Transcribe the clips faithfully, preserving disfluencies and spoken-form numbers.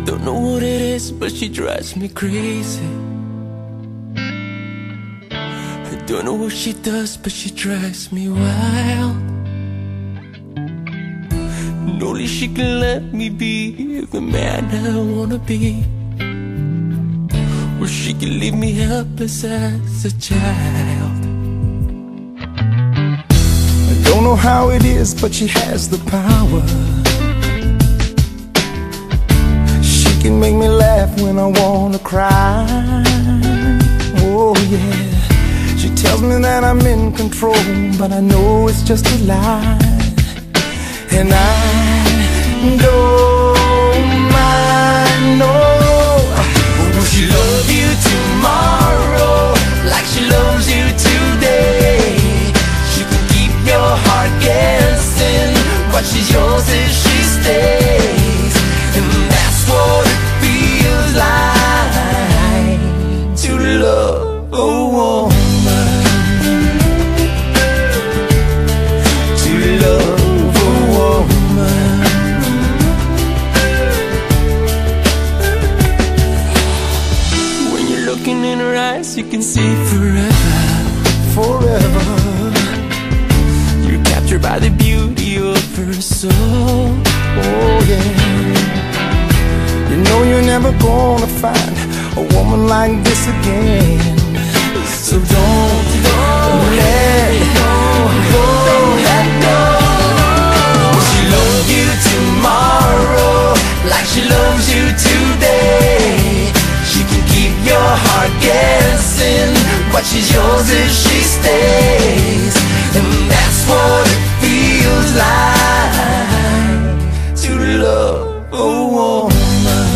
Don't know what it is, but she drives me crazy. I don't know what she does, but she drives me wild. And only she can let me be the man I wanna be, or she can leave me helpless as a child. I don't know how it is, but she has the power. She can make me laugh when I wanna cry. Oh yeah. She tells me that I'm in control, but I know it's just a lie. And I don't mind, no. Will she love you tomorrow like she loves you today? She can keep your heart guessing, but she's yours if she stays. And that's what it feels like to love a woman, to love a woman. When you're looking in her eyes, you can see forever, Forever. you're captured by the beauty of her soul. Oh yeah. You know you're never gonna find a woman like this again. So don't, don't let go, don't let go. Will she love you tomorrow like she loves you today? She can keep your heart guessing, but she's yours if she stays. And that's what it feels like to love a woman,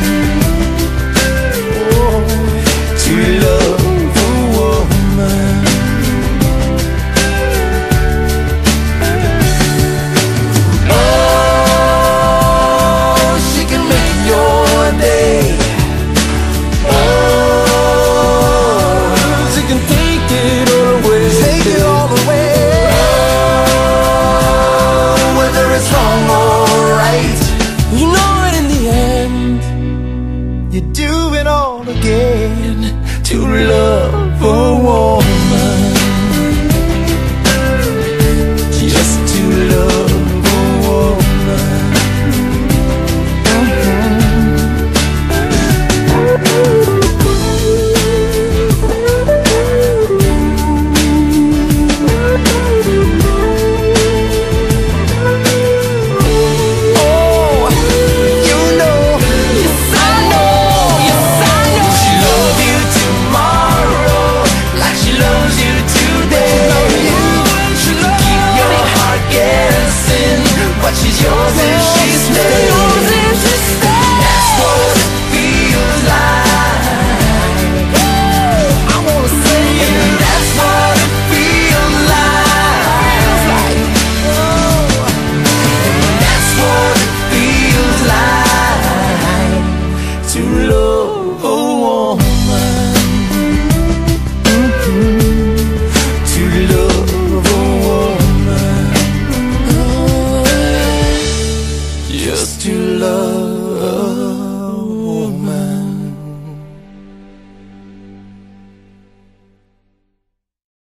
oh, to love a woman. Oh, she can make your day. Oh, she can take it all away, take it all away. Oh, whether it's wrong or right, You know it in the end, you do it all again to love a woman, just to love a woman. Oh, you know, yes I know, yes I know. Will she love you tomorrow like she loves you today? She can keep your heart guessing, but she's yours if she stays.